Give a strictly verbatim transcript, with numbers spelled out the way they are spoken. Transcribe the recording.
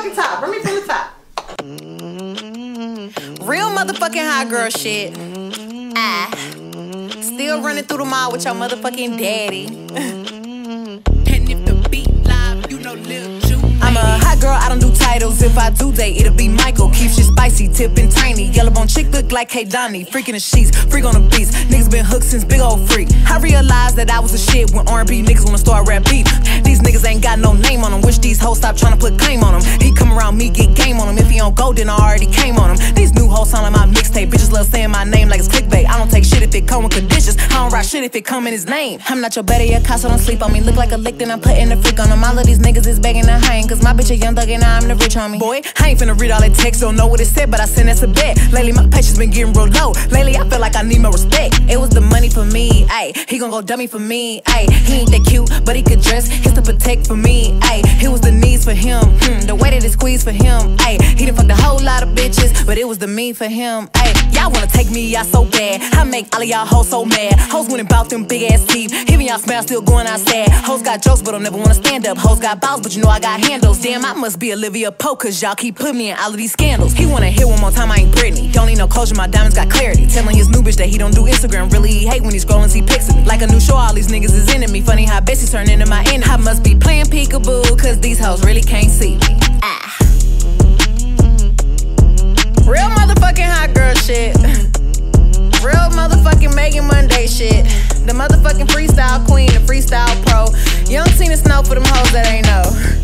motherfucking top. Bring me from the top. Real motherfucking hot girl shit. Ah. Still running through the mall with your motherfucking daddy. And if the beat live, you know Lil Ju. I'm a hot girl, I don't do titles. If I do date, it'll be Michael. Keep shit spicy, tipping tiny. Yellow bone chick look like K Donnie. Freaking the sheets, freak on the beats. Niggas been hooked since big old freak. I realized that I was the shit when R and B niggas wanna start rap beef. These niggas ain't got no name on them. Wish these hoes stop trying to put claim on them. He come around me, get game on him. If he don't go, then I already came on him. These new hoes sound like my mixtape. Bitches love saying my name like it's clickbait. I don't take shit if it come with conditions. I don't rock shit if it come in his name. I'm not your better, your casa don't sleep on me. Look like a lick, then I'm putting a freak on them. All of these niggas is begging to hang. Cause my bitch a young thug and I'm the rich homie. Boy, I ain't finna read all that text, don't know what it said, but I sent that's a bet. Lately my patience been getting real low. Lately I feel like I need more respect. It was the money for me, ayy. He gon' go dummy for me, ayy. He ain't that cute, but he could dress. He's to protect for me, ayy. It was the needs for him, hmm. The way that it squeezed for him, ayy. He done fucked a whole lot of bitches, but it was the me for him, ayy. Y'all wanna take me out so bad. I make all of y'all hoes so mad. Hoes went and bout them big ass teeth. Even y'all smell still going outside. Hoes got jokes, but don't never wanna stand up. Hoes got balls, but you know I got handles. Damn, I must be Olivia Pope, cause y'all keep putting me in all of these scandals. He wanna hear one more time, I ain't Britney. Don't need no closure, my diamonds got clarity. Telling his new bitch that he don't do Instagram. Really, he hate when he scrollin', see pics of me. Like a new show, all these niggas is into me. Funny how Bessie turned into my enemy. I must be playing peekaboo, cause these hoes really can't see me. Ah. Real motherfucking hot girl shit. Real motherfucking Megan Monday shit. The motherfucking freestyle queen, the freestyle pro. Young Tina Snow for them hoes that ain't know.